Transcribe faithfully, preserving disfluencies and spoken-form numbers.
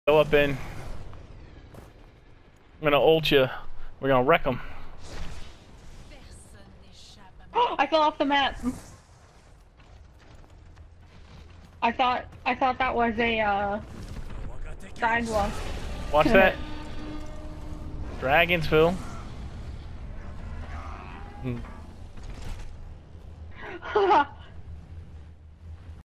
Go up in. I'm gonna ult you. We're gonna wreck them. I fell off the map. I thought I thought that was a uh sidewalk. Watch that. Dragons, Phil. Hmm.